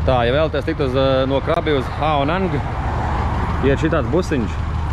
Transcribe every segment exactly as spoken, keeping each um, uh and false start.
Tā, ja vēlaties tikt uz, no Krabi uz Haonang, iet šitāds busiņš.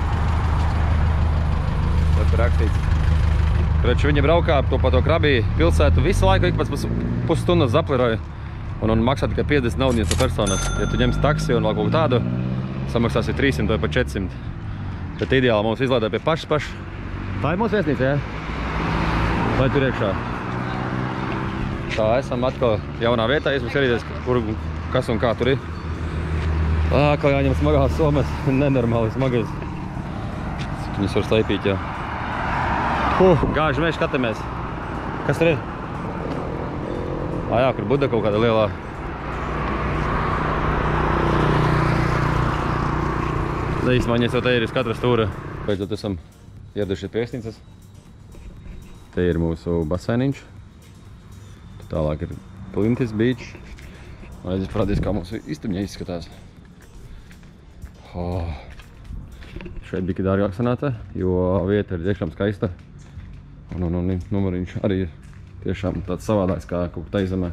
Tas ir rakstīts. Kreči viņi braukā to pa to Krabi pilsētu visu laiku, ik pēc pusstundas zapliroja. Un, un maksā tikai piecdesmit naudiņas par personas. Ja tu ņemsi taksi un vēl kaut tādu, samaksāsi trīsimt vai pa četrsimt. Bet ideāli mums izlādē pie pašas pašas. Tā ir mūsu viesnīca, jā? Vai tur iekšā? Tā, esam atkal jaunā vietā, es mums ierīties, kur, kas un kā tur ir. Ā, kā jāņem smagās somas, nenormāli smagas. Cik viņas var staipīt, jā. Huh, gāži mēs skatāmies. Kas tur ir? Ā, jā, kur Buda kaut kāda lielā. Īstumā viņas jau te ir uz katra stūra. Beidzot esam ieradušies pie viesnīcas. Te ir mūsu baseiniņš. Tālāk ir Plintis Beach. Un es parādīšu, kā mūsu istabiņa izskatās. Oh. Šeit bija dārgāk sanāca, jo vieta ir tiešām skaista. Un, un, un numuriņš arī ir tiešām tāds savādāks kā kaut tā izemē.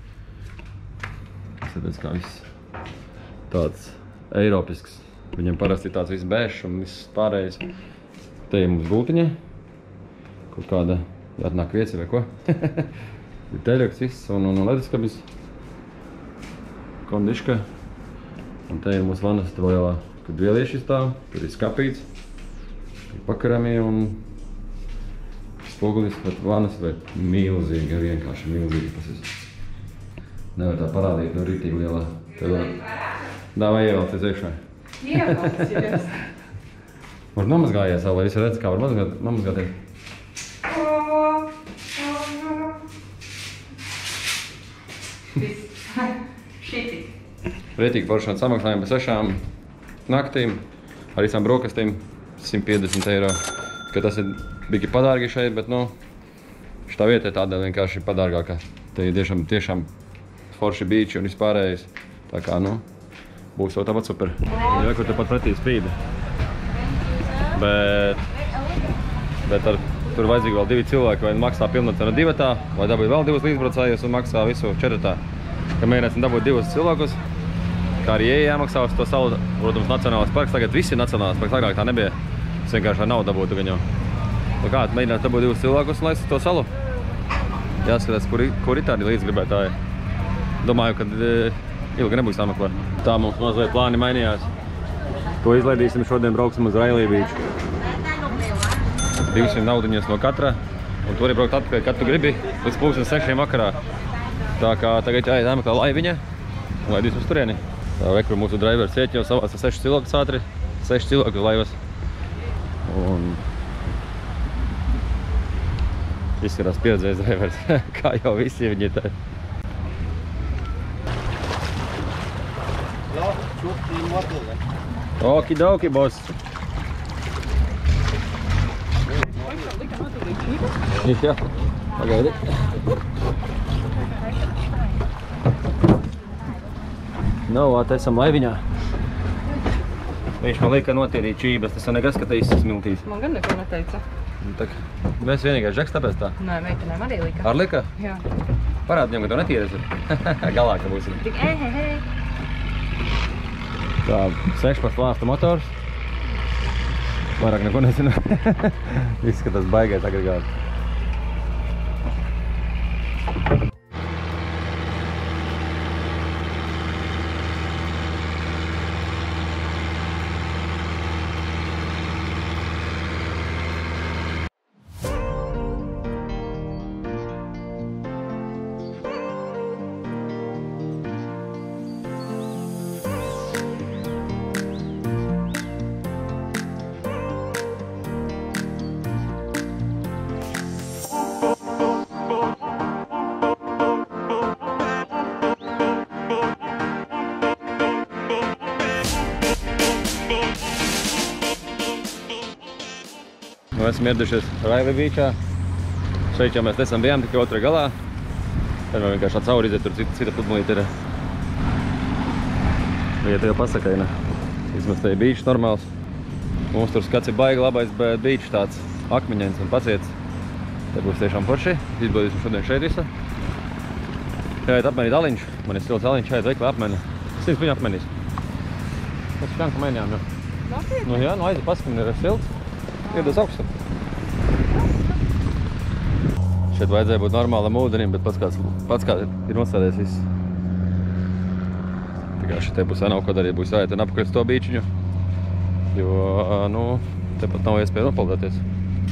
Tas ir kā viss tāds eiropisks. Viņam parasti ir tāds viss bēšs un viss pārējais. Te ir mums gultiņa. Kaut kāda jāatnāk vieci vai ko. Ir teļoks viss un, un leduskabis. Kondiška. Un te ir mūsu vanas lielā, kad vielieši stāv. Tur ir skapīts. Ir pakarami un spogulis, bet vanas vai milzīgi, vienkārši milzīgi pasis. Nevar tā parādīt, no rītīgi lielā. Tev dāvā ievelcies iekšā. Ievelcies. Var nomazgājies, lai visi redz, kā var mazgāt, nomazgāties. Šitī. Rietīgi forši samaksājumi par sešām naktīm, ar visām brokastīm, simt piecdesmit eiro. Ka tas ir bigi padārgi šeit, bet, nu, šitā vieta ir tāda vienkārši padārgākā. Te ir tiešām, tiešām forši beachi un vispārējais. Tā kā, nu, būs vēl tāpat super. Jā, kur tepat pretī spīdi. Bet, bet ar, tur vajadzīgi vēl divi cilvēki, vai maksā pilnatcenu divatā, vai dabūt vēl divus līdzbraucējus un maksā visu četratā. Ka mēģināsim dabūt divus cilvēkus, kā arī jāmaksā uz to salu, protams, nacionālais parks. Tagad visi ir nacionālais parks, agrāk tā nebija. Es vienkārši ar naudu dabūtu viņu. Nu kā, mēģināt dabūt divus cilvēkus un laist uz to salu. Jāskatās, kur, kur ir tādi līdzgribētāji. Domāju, ka ilgi nebūs jāmeklē. Tā mums mazliet plāni mainījās. To izlaidīsim šodien, brauksim uz Railī Beach. divsimt naudiņas no katra. Un tur ir braukt atpakaļ, kad tu gribi, līdz pulksten sešiem vakarā. Tā kā tagad jāmeklē laiviņa un laidīs uz turieni. Tā rekur mūsu drivers iet jau savās sešas cilvēkus ātri, sešas cilvēkus laivas. Un izskatās pieredzējis drivers, kā jau visi viņi ir te. Okidoki, boss. Jā, pagaidi. Nu, vat esam laiviņā. Viņš man lika notīrīt čības, tas jau nekas, ka te izsas miltīs. Man gan neko neteica. Tak, mēs vienīgais žeks tāpēc tā? Nē, meitenēm arī lika. Ar lika? Jā. Parādi viņam, ka tev netīries ir. Galā, ka būsim. Tik e, he, he. Tā, sešpadsmit lāsta motors. Vairāk neko nezinu. Izskatās baigais agregāts. Nu, esam ieradušies Railī Beachā. Šeit jau mēs nesam bijām tikai otrā galā. Tad man vienkārši cauri iziet, tur cita, cita pludmalīte ir. Vieta jau pasakaina. Vismaz te ir beachs normāls. Mums tur skats ir baigi labais, bet beachs tāds akmeņains un paciets. Te būs tiešām forši. Izbaudīsim šodien šeit visu. Šeit apmainīt aliņš. Man ir silts aliņš, šeit veikli apmaini. Sīns viņu apmainīs. Mēs šķiet, ka mainījām jau. Nopietni? Nu jā, nu aiziet paskat, man ir silts. Iedos augstu. Šeit vajadzēja būt normālam ūdenim, bet pats kāds, pats kāds ir nostādies viss. Tā kā šitai pusē nav ko darīt, būs jāiet un apakaļ to bīčiņu. Jo, nu, tepat nav iespēja nopaldēties.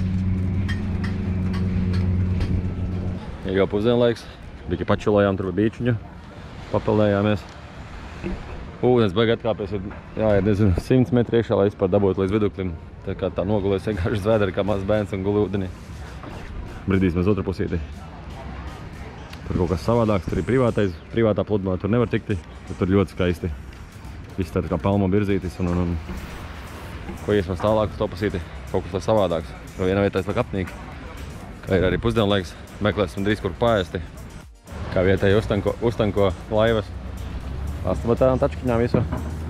Ja jau pusdienlaiks, bija pačulējām tur bīčiņu, papeldējāmies. Ūdens baigi atkāpies, jāiet, nezinu, simts metri iekšā, lai vispār dabūtu līdz viduklim. Tā kā tā nogulēs vienkārši zvēderi, kā mazs bērns un guli ūdenī. Bridīsimies otrā pusītī. Tur kaut kas savādāks, tur ir privātais, privātā pludmale, tur nevar tikti, bet tur ļoti skaisti. Viss tā kā palmu birzītis un, un, un ko iesmēs tālāk uz to pusīti, kaut kas lai savādāks. Jo vienā vietā es liek apnīgi, kā ir arī pusdienlaiks, meklēsim drīz kur paēsti. Kā vietēji uztanko, uztanko laivas. Asta par tādām tačkiņām visu.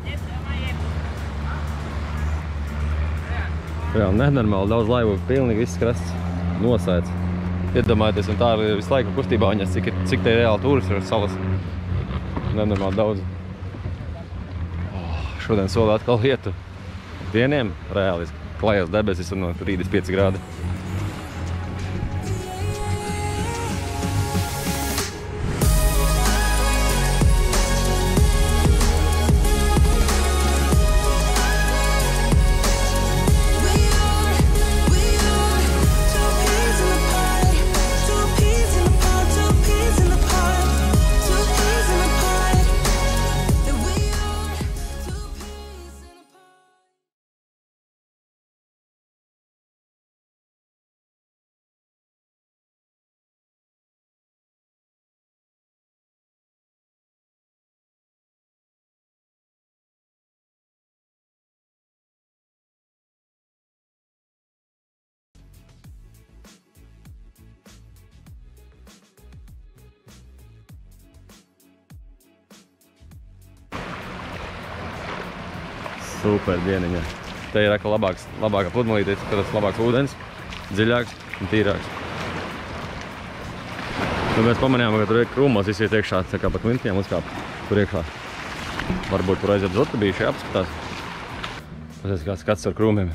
Jā, nenormāli daudz laivu, pilnīgi viss krasts nosēts. Iedomājieties, un tā ir visu laiku kustībā viņas, cik, cik te ir reāli tūris ar salas. Nenormāli daudz. Oh, šodien sola atkal lietu. Dieniem reāli klajās debesis un no trīsdesmit pieci grādi. Super dieniņa. Te ir atkal labāks, labāka pludmalīte, tad tas labāks ūdens, dziļāks un tīrāks. Nu, mēs pamanījām, ka tur ir krūmos iziet iekšā, tā kā pa klintiņām uzkāp tur iekšā. Varbūt tur aiziet uz otru bīšu, jāapskatās. Pasies, kāds skats ar krūmiem.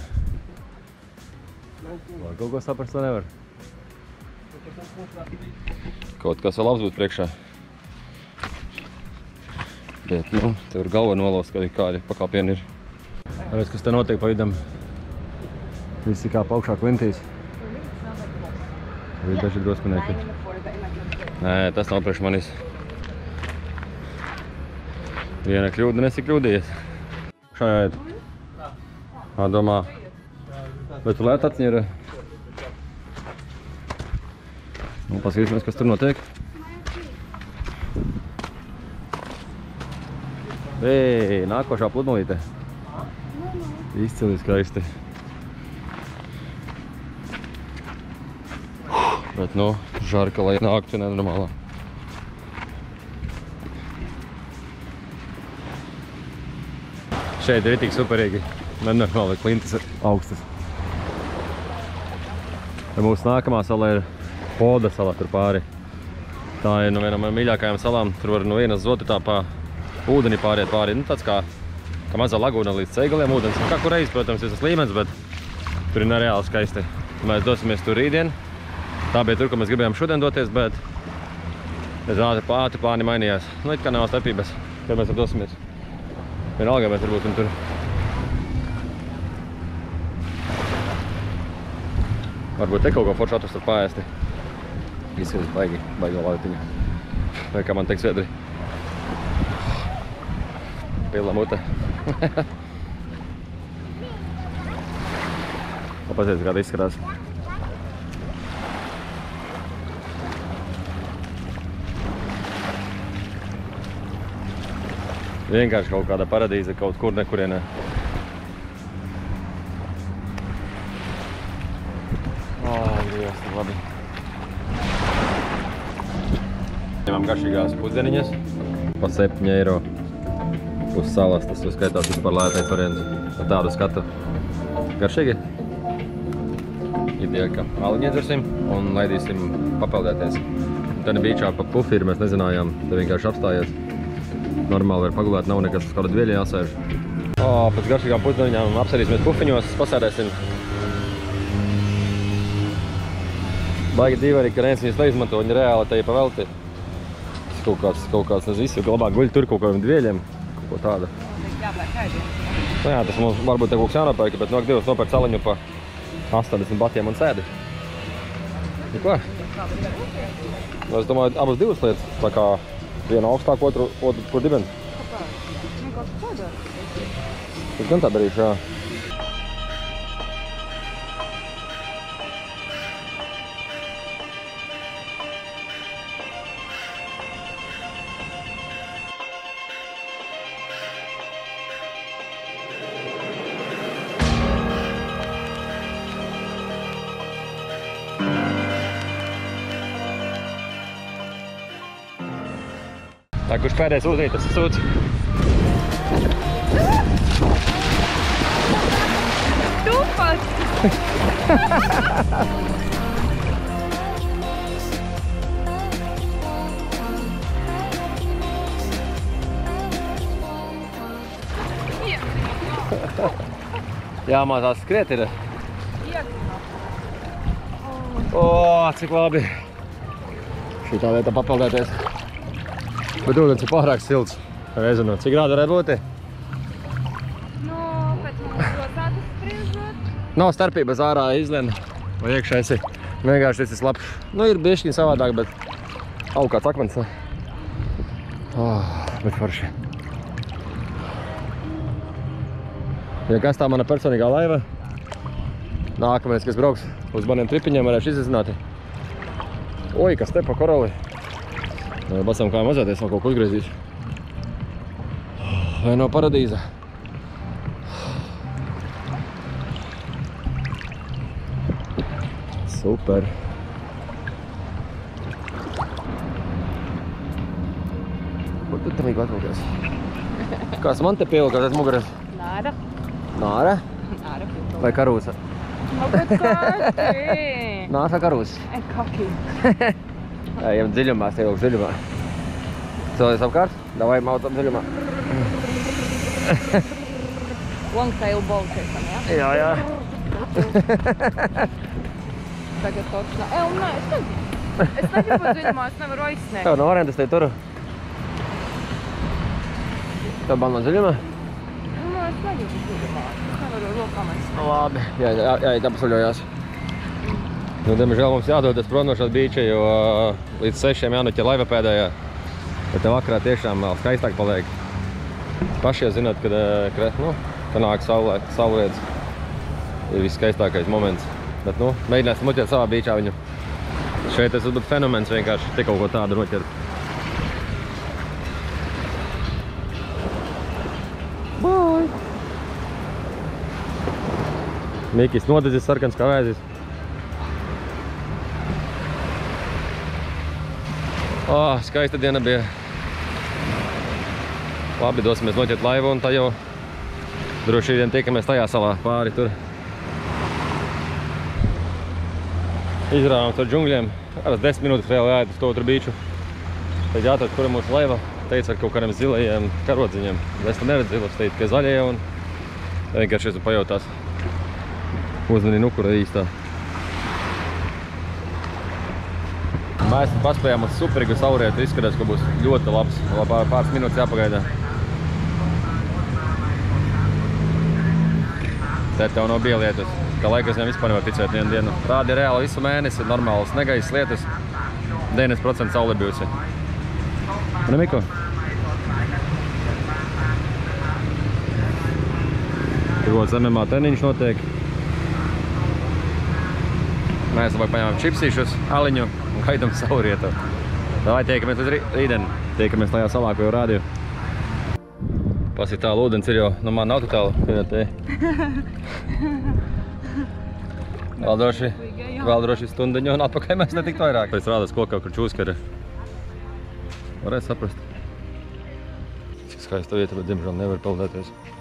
Var kaut ko saprast, vai nevar? Kaut kas vēl labs būt priekšā. Bet, nu, te var galva nolaust, kad kādi pakāpieni ir. Redz, kas te notiek pa vidam. Visi kā paukšā klintīs. Ir daži drosminieki. Nē, tas nav priekš manis. Viena kļūda, nesi kļūdījies. Šajā iet. Ā, domā. Bet tu lēt atņir. Nu, paskatīsimies, kas tur notiek. Ei, nākošā pludmalīte. Izcili skaisti. Bet, nu, žarka, lai nāktu nenormālā. Šeit ir tik superīgi. Nenormāli klintis augstas. Mūsu nākamā sala ir Poda sala tur pāri. Tā ir no viena no mīļākajām salām. Tur var no vienas uz otru tā pa ūdeni pāriet pāri. Nu, tāds kā kā mazā lagūna līdz Ceigaliem ūdens. Un kā kur reiz, protams, ir tas līmenis, bet tur ir nereāli skaisti. Mēs dosimies tur rītdien. Tā bija tur, ko mēs gribējām šodien doties, bet mēs ātri ātri plāni mainījās. Nu, it kā nav starpības, kad mēs tur dosimies. Vienalga, mēs tur būsim tur. Varbūt te kaut ko foršu atrast ar paēsti. Izskatās baigi, baigi lautiņa. Vai kā man teiks Sviedri. Pila mute. Pasies, kāda izskatās. Vienkārši kaut kāda paradīze kaut kur nekurienē. Ā, Dievs, tik labi. Ņemam garšīgās pusdieniņas pa septiņi eiro. Uz salas, tas uzskaitās vispār lētais variants ar tādu skatu. Garšīgi? Ideja, ka aliņu iedzersim un laidīsim papeldēties. Te nebīčā pa pufīri mēs nezinājām, te vienkārši apstājies. Normāli var pagulēt, nav nekas uz kādu dvieļi jāsēž. O, pēc garšīgām pusdiņām apsērīsimies pufiņos, pasēdēsim. Baigi dīvaini, ka neviens viņas neizmanto, viņi reāli te ir pavelti. Tas kaut kāds, kaut kāds, nezinu, visu, ka labāk guļ tur kaut kādiem dvieļiem, kaut ko tādu. Nu jā, tas mums varbūt te kaut kas jānopērka, bet nok divas nopērk caliņu pa astoņdesmit batiem un sēdi. Nu ko? Nu, es domāju, abas divas lietas, tā kā viena augstāk, otru, otru kur dibens. Kāpēc? Nu, kaut kā tādā. Es gan tā darīšu, jā. Tā, kurš pēdējais uzrīt, tas ir sūds. Tupas! Jāmācās skriet ir. O, cik labi. Šitā vietā papildēties. Bet ūdens ir pārāk silts. Nezinu, cik grādi varētu būt? Nu, pēc mums pilsētas spriežot. Nav starpības ārā izlien vai iekšā esi. Vienkārši tas ir labs. Nu, ir bišķiņ savādāk, bet augāts akmens. Oh, bet forši. Ja kas tā mana personīgā laiva, nākamais, kas brauks uz maniem tripiņiem, varēšu izzināt. Oi, kas te pa koroli. Basam kā mazāties, vēl kaut ko uzgriezīs. Vai no paradīza. Super. Kur tu tam vīgu atvilkies? Kāds man te pievilkās aiz muguras? Nāra. Nāra? Nāra pievilkās. Vai karūsa? Nu, bet kaki! Nāsa karūsa. E, kaki. Ejam dziļumā, es ievilku dziļumā. Cēlies apkārt? Davai mautam dziļumā. Long tail bolčēkam, jā? Jā, jā. Tagad točs nav. E, un nē, es negribu. Es negribu dziļumā, es nevaru aizsniegt. Tev no orientas te turu. Tev ban no dziļumā? Nu, es negribu dziļumā. Es nevaru rokām aizsniegt. Labi. Jā, jā, jā, jāpasuļojās. Nu, diemžēl mums jādodas prom no šāda bīča, jo līdz sešiem jānoķer laiva pēdējā. Bet te vakarā tiešām vēl skaistāk paliek. Pašie zināt, kad, kad nu, kad nāk saulē, saulrietis. Ir viskaistākais moments. Bet, nu, mēģināsim noķert savā bīčā viņu. Šeit tas būtu fenomens vienkārši tik kaut ko tādu noķert. Bye! Mikis nodedzis sarkans kā vēzis. Oh, skaista diena bija. Labi, dosimies noķert laivu un tā jau droši vien tiekamies tajā salā pāri tur. Izrāvām ar džungļiem. Ar desmit minūtes vēl jāiet uz to otru bīču. Tad jāatrod, kura mūsu laiva. Teica ar kaut kādiem zilajiem karodziņiem. Es te neredzu zilas, teica, ka zaļie un vienkārši esmu pajautās. Uzmanī, nu, kura īstā. Mēs paspējām uz superīgu saulrietu, izskatās, ka būs ļoti labs. Vēl pāris minūtes jāpagaidā. Te tev nav bija lietas. Kā laikas viņam vispār nevar ticēt vienu dienu. Rādi reāli visu mēnesi, normāls negaiss lietas. deviņdesmit procenti saule bijusi. Un Miko? Tur kaut M M A treniņš notiek. Mēs labāk paņēmām čipsīšus, aliņu un gaidām saulrietu. Davai tiekamies uz rītdienu. Tiekamies tajā salā, ko jau rādīju. Pasi tālu ūdens ir jau, nu man nav tu tālu. Vēl droši, vēl droši stundiņu un atpakaļ mēs netikt vairāk. Pēc rādās kokā, kur čūskara. Varētu saprast. Cik skaista vieta, bet diemžēl nevar peldēties.